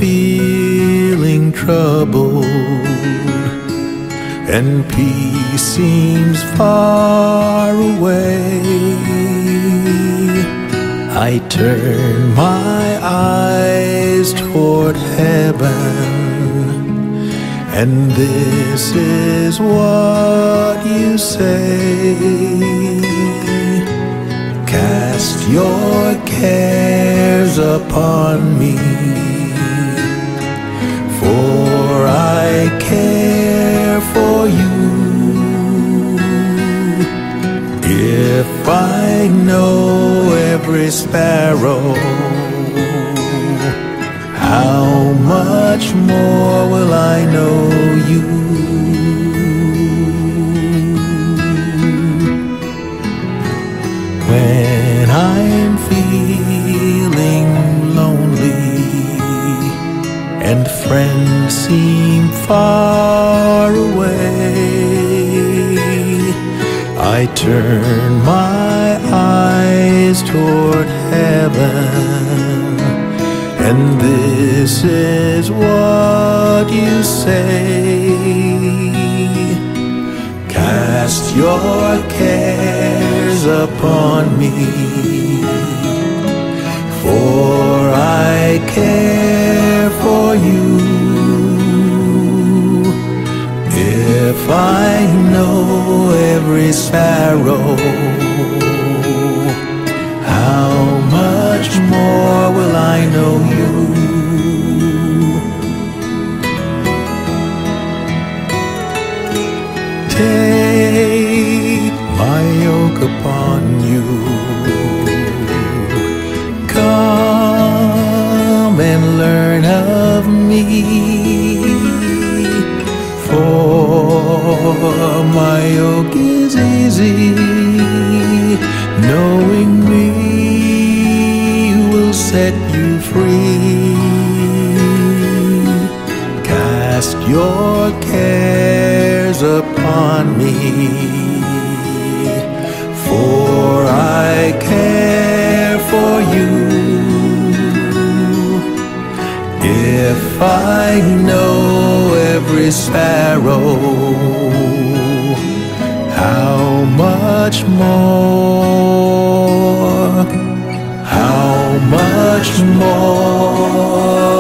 feeling troubled and peace seems far away, I turn my eyes toward heaven, and this is what you say: cast your cares upon me, for I care for you. If I know every sparrow, how much more will I know you? When I'm feeling lonely and friends seem far away, I turn my eyes toward heaven, and this is what you say: cast your cares upon me, for I care for you. If I know every sparrow, how much more will I know you? Take my yoke upon you, come and learn of me, for my yoke is easy, knowing me will set you free. Cast your cares upon me, for I care for you. If I know every sparrow, how much more, how much more